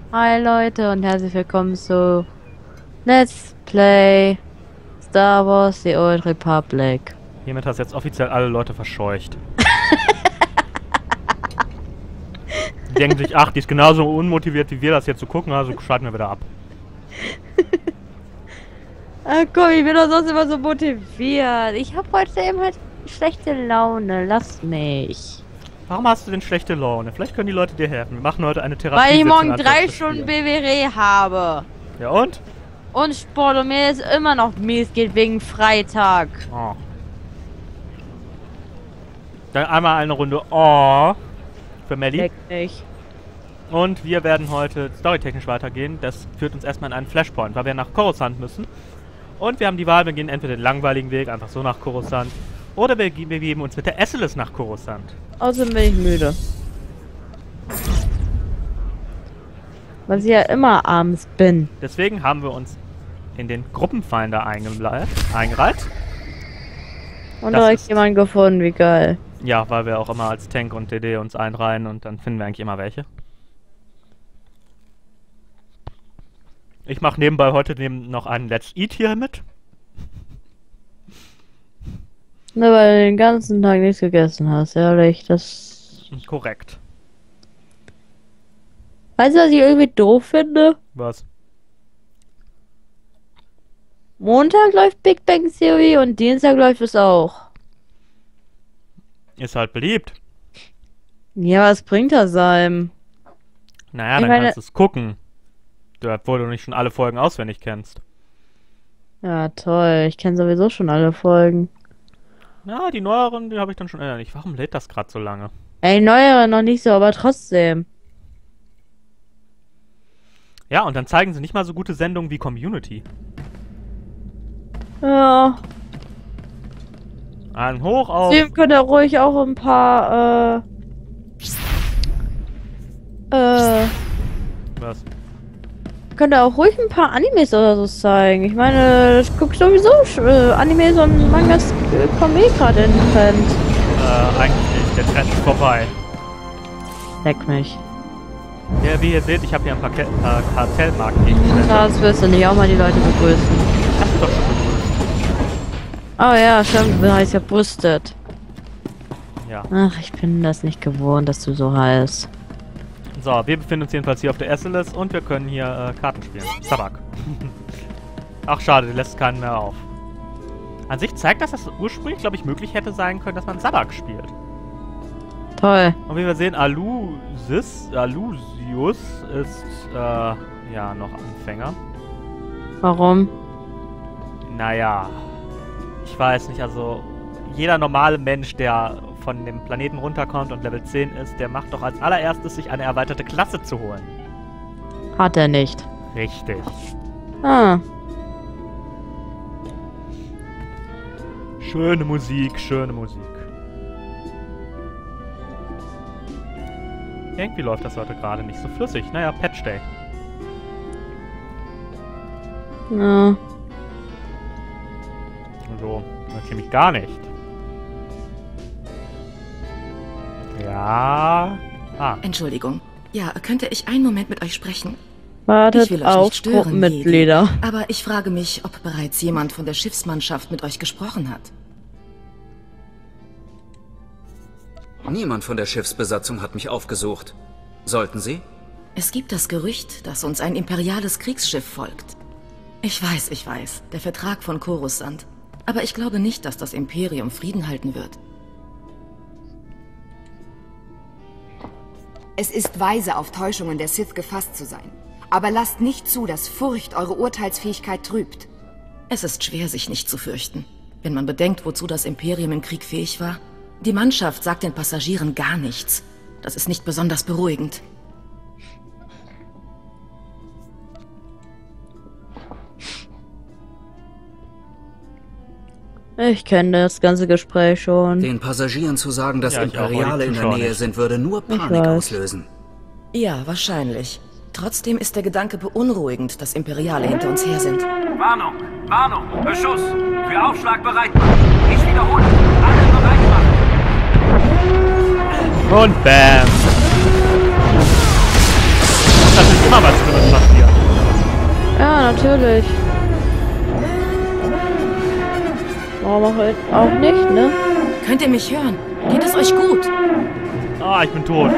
Hi Leute und herzlich willkommen zu Let's Play Star Wars The Old Republic. Hiermit hast du jetzt offiziell alle Leute verscheucht. Die denken sich, ach, die ist genauso unmotiviert wie wir das jetzt zu gucken, also schalten wir wieder ab. Ah komm, ich bin doch sonst immer so motiviert. Ich habe heute eben halt schlechte Laune. Lass mich. Warum hast du denn schlechte Laune? Vielleicht können die Leute dir helfen. Wir machen heute eine Therapie. Weil ich morgen 3 Stunden BWR habe. Ja und? Und Sport und mir ist immer noch mies geht wegen Freitag. Oh. Dann einmal eine Runde Oh für Melly. Leck nicht. Und wir werden heute storytechnisch weitergehen. Das führt uns erstmal in einen Flashpoint, weil wir nach Coruscant müssen. Und wir haben die Wahl, wir gehen entweder den langweiligen Weg, einfach so nach Coruscant. Oder wir begeben uns mit der Esseles nach Coruscant. Außerdem bin ich müde. Weil ich ja immer abends bin. Deswegen haben wir uns in den Gruppenfinder eingereiht. Und Das direkt ist- jemanden gefunden, wie geil. Ja, weil wir auch immer als Tank und DD uns einreihen und dann finden wir eigentlich immer welche. Ich mache nebenbei heute noch einen Let's Eat hier mit. Nur weil du den ganzen Tag nichts gegessen hast, ehrlich, das... Korrekt. Weißt du, was ich irgendwie doof finde? Was? Montag läuft Big Bang Theory und Dienstag läuft es auch. Ist halt beliebt. Ja, was bringt das einem? Naja, Ich dann meine- kannst du es gucken. Obwohl du nicht schon alle Folgen auswendig kennst. Ja, toll. Ich kenne sowieso schon alle Folgen. Ja, die neueren, die habe ich dann schon innerlich. Warum lädt das gerade so lange? Ey, neuere noch nicht so, aber trotzdem. Ja, und dann zeigen sie nicht mal so gute Sendungen wie Community. Ja. Ein Hoch auf... Dem könnt ihr ruhig auch ein paar, Was? könnt ihr auch ruhig ein paar Animes oder so zeigen. Ich meine, ich guck sowieso Animes und Mangas kommen eh gerade in den Trend. Eigentlich nicht. Der Trend ist vorbei. Leck mich. Ja, wie ihr seht, ich habe hier ein paar Kartellmarktgegenstände. Das wirst du nicht auch mal die Leute begrüßen. Ich hab sie doch schon begrüßt. Oh ja, stimmt, du heißt ja Brüstet. Ja. Ach, ich bin das nicht gewohnt, dass du so heißt. So, wir befinden uns jedenfalls hier auf der Esseles und wir können hier Karten spielen. Tabak. Ach, schade, die lässt keinen mehr auf. An sich zeigt das, dass es ursprünglich, glaube ich, möglich hätte sein können, dass man Sabak spielt. Toll. Und wie wir sehen, Alusius ist, ja, noch Anfänger. Warum? Naja, ich weiß nicht, also jeder normale Mensch, der von dem Planeten runterkommt und Level 10 ist, der macht doch als allererstes, sich eine erweiterte Klasse zu holen. Hat er nicht. Richtig. Ah. Schöne Musik, schöne Musik. Irgendwie läuft das heute gerade nicht so flüssig. Naja, Patch Day. Ja. So, nämlich gar nicht. Ja. Ah, Entschuldigung. Ja, könnte ich einen Moment mit euch sprechen? Ich Wartet will euch auf nicht stören, Gruppenmitglieder. Jedi. Aber ich frage mich, ob bereits jemand von der Schiffsmannschaft mit euch gesprochen hat. Niemand von der Schiffsbesatzung hat mich aufgesucht. Sollten sie? Es gibt das Gerücht, dass uns ein imperiales Kriegsschiff folgt. Ich weiß, der Vertrag von Coruscant. Aber ich glaube nicht, dass das Imperium Frieden halten wird. Es ist weise, auf Täuschungen der Sith gefasst zu sein. Aber lasst nicht zu, dass Furcht eure Urteilsfähigkeit trübt. Es ist schwer, sich nicht zu fürchten. Wenn man bedenkt, wozu das Imperium im Krieg fähig war. Die Mannschaft sagt den Passagieren gar nichts. Das ist nicht besonders beruhigend. Ich kenne das ganze Gespräch schon. Den Passagieren zu sagen, dass Ja, ich auch, aber die Imperiale in der Zuschauer Nähe nicht. sind, würde nur Panik weiß. auslösen. Ja, wahrscheinlich. Trotzdem ist der Gedanke beunruhigend, dass Imperiale hinter uns her sind. Warnung! Warnung! Beschuss! Für Aufschlag bereit machen! Ich wiederhole! Alle bereit machen! und bam. Das ist immer was Schlimmes passiert. Ja, natürlich. Warum auch nicht, ne? Könnt ihr mich hören? Geht es euch gut? Ah, ich bin tot.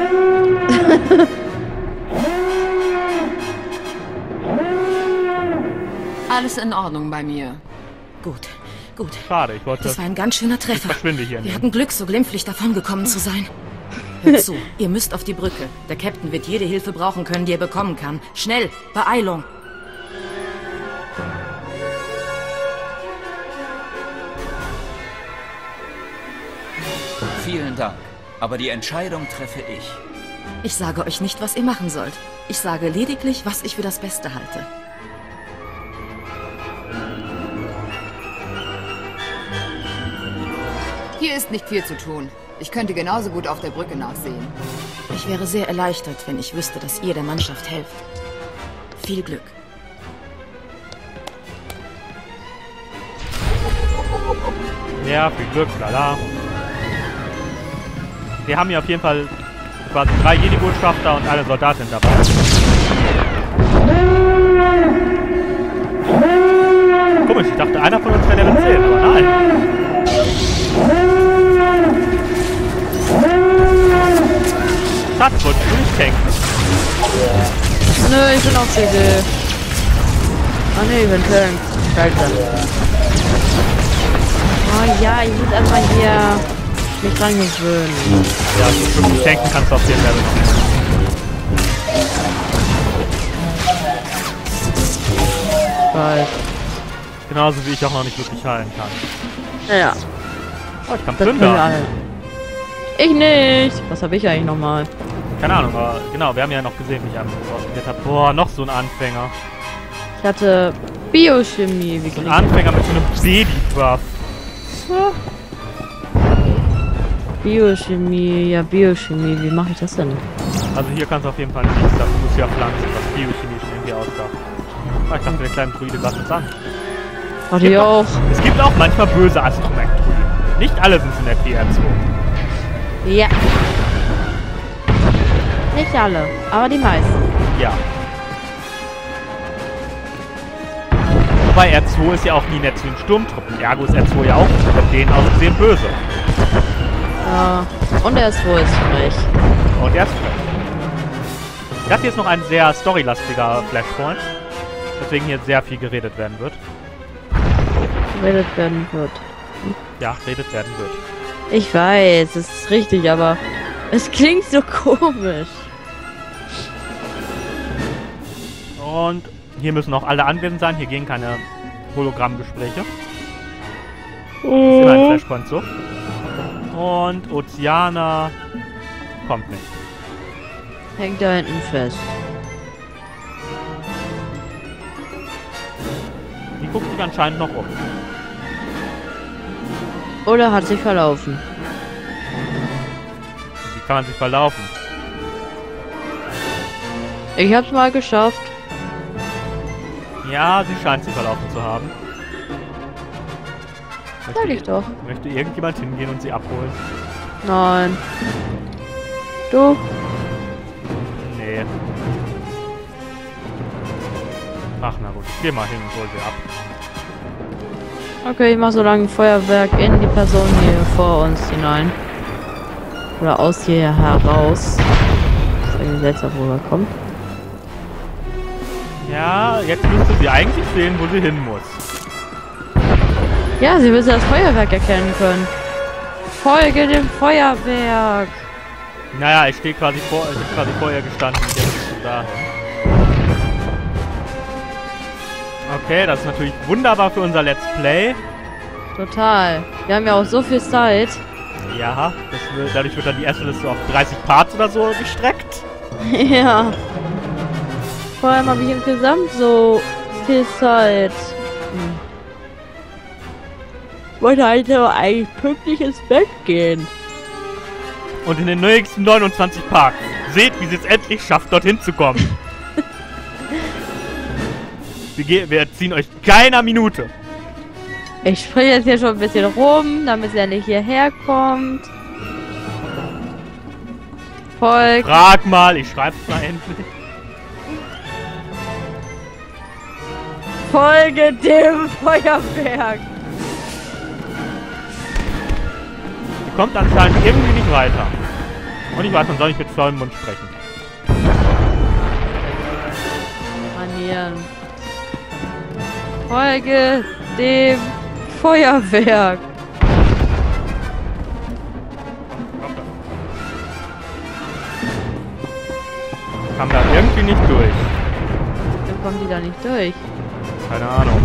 Alles in Ordnung bei mir. Gut, gut. Schade, ich wollte... Das war ein ganz schöner Ich Treffer. verschwinde hier Wir nicht. hatten Glück, so glimpflich davongekommen zu sein. Hört zu, ihr müsst auf die Brücke. Der Captain wird jede Hilfe brauchen können, die er bekommen kann. Schnell, Beeilung. Vielen Dank. Aber die Entscheidung treffe ich. Ich sage euch nicht, was ihr machen sollt. Ich sage lediglich, was ich für das Beste halte. Hier ist nicht viel zu tun. Ich könnte genauso gut auf der Brücke nachsehen. Ich wäre sehr erleichtert, wenn ich wüsste, dass ihr der Mannschaft helft. Viel Glück. Ja, viel Glück, lala. Wir haben hier auf jeden Fall quasi 3 Jedi-Botschafter und eine Soldatin dabei. Komisch, ich dachte, einer von uns wäre Level 10, aber nein. Schatz, wolltest du nicht tanken? Nö, ich bin auf CD. Ah ne, ich bin Tank. Scheiße. Oh ja, ich muss erstmal hier mich dran gewöhnen. Ja, so 5 tanken kannst du auf jeden Level noch nicht. Weil, Genauso wie ich auch noch nicht wirklich heilen kann. ja, Oh, ich kann das können wir plündern. alle. Ich nicht. Was habe ich eigentlich nochmal? Keine Ahnung, aber genau, wir haben ja noch gesehen, wie ich einfach ausprobiert habe. Boah, noch so ein Anfänger. Ich hatte Biochemie. Wie So ein klingt Anfänger mit so einem Baby-Buff. Biochemie? Ja, Biochemie. Wie mache ich das denn? Also hier kannst du auf jeden Fall nichts, dafür musst du ja pflanzen, was Biochemie schon irgendwie aussah. Ah, ich dachte, der kleine Druide greift uns an. Warte ich auch. Es gibt auch manchmal böse Astromech-Druiden. Nicht alle sind in der PR2. Ja. Nicht alle, aber die meisten. Ja. Wobei R2 ist ja auch nie nett zu den Sturmtruppen. Ergo ist R2 ja auch von denen aus gesehen böse. Ja. Und er ist wohl frech. Und er ist frech. Das hier ist noch ein sehr storylastiger Flashpoint. Deswegen hier sehr viel geredet werden wird. Geredet werden wird. Ja, geredet werden wird. Ich weiß, es ist richtig, aber es klingt so komisch. Und hier müssen auch alle anwesend sein. Hier gehen keine Hologrammgespräche. Ist immer ein Flashpoint so. Und Oceana kommt nicht. Hängt da hinten fest. Die guckt sich anscheinend noch um. Oder hat sich verlaufen. Wie kann man sich verlaufen? Ich hab's mal geschafft. Ja, sie scheint sich verlaufen zu haben. Sag ich doch. Möchte irgendjemand hingehen und sie abholen? Nein. Du? Nee. Ach na gut, ich geh mal hin und hol sie ab. Okay, ich mach so lange ein Feuerwerk in die Person hier vor uns hinein. Oder aus hier heraus. Das ist irgendwie seltsam rüberkommt. Ja, jetzt müsste sie eigentlich sehen, wo sie hin muss. Ja, sie müsste das Feuerwerk erkennen können. Folge dem Feuerwerk. Naja, ich bin quasi vor ihr gestanden und jetzt bist du dahin. Okay, das ist natürlich wunderbar für unser Let's Play. Total. Wir haben ja auch so viel Zeit. Ja, dadurch wird dann die erste Liste auf 30 Parts oder so gestreckt. Ja. Vor allem habe ich insgesamt so viel Zeit. Ich wollte halt aber eigentlich pünktlich ins Bett gehen. Und in den nächsten 29 Parts seht, wie sie es endlich schafft, dorthin zu kommen. Wir ziehen euch keiner Minute. Ich springe jetzt hier schon ein bisschen rum, damit er nicht hierher kommt. Folgt. Frag mal, ich schreib's mal endlich. Folge dem Feuerwerk. Die kommt anscheinend irgendwie nicht weiter. Und ich weiß, man soll nicht mit vollem Mund sprechen. Manieren. Folge dem Feuerwerk. Kam da irgendwie nicht durch. Dann kommen die da nicht durch. Keine Ahnung.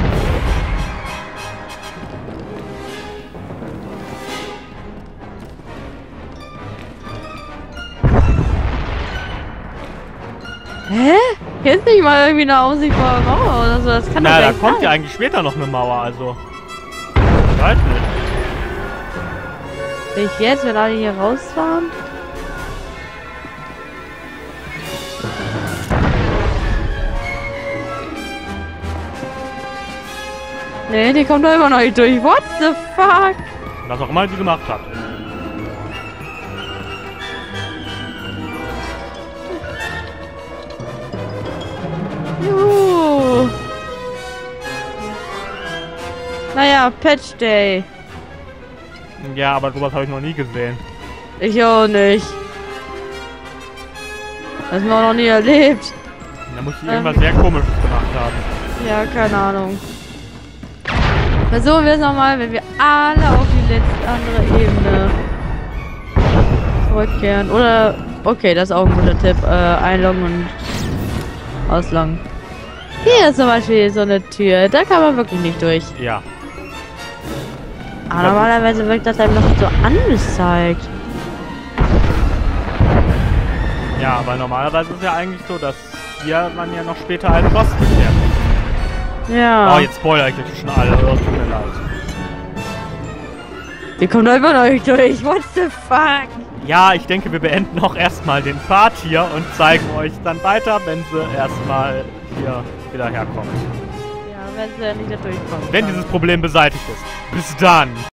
Hä? Hier ist nicht mal irgendwie eine aussichtbare Mauer oder so. Das kann doch Na, gar da nicht kommt sein. ja eigentlich später noch eine Mauer, also. Ich weiß nicht. Will ich jetzt, wenn alle hier rausfahren? Nee, die kommt da immer noch nicht durch. What the fuck? Was auch immer sie gemacht hat. Juhu. Naja, Patch Day. Ja, aber sowas habe ich noch nie gesehen. Ich auch nicht. Das haben wir auch noch nie erlebt. Da muss ich irgendwas sehr Komisches gemacht haben. Ja, keine Ahnung. Versuchen wir es nochmal, wenn wir alle auf die letzte andere Ebene zurückkehren. Oder, okay, das ist auch ein guter Tipp. Einloggen und ausloggen. Hier ist zum Beispiel so eine Tür. Da kann man wirklich nicht durch. Ja. Aber normalerweise wird das einem noch so angezeigt. Ja, aber normalerweise ist es ja eigentlich so, dass hier man ja noch später einen Boss bekämpft. Ja. Oh, jetzt spoilere ich jetzt schon alle. Oh, tut mir leid. Wir kommen da immer noch nicht durch. What the fuck? Ja, ich denke, wir beenden auch erstmal den Part hier und zeigen euch dann weiter, wenn sie erstmal hier wieder herkommt. Ja, wenn sie ja nicht da durchkommen. Wenn dieses Problem beseitigt ist. Bis dann!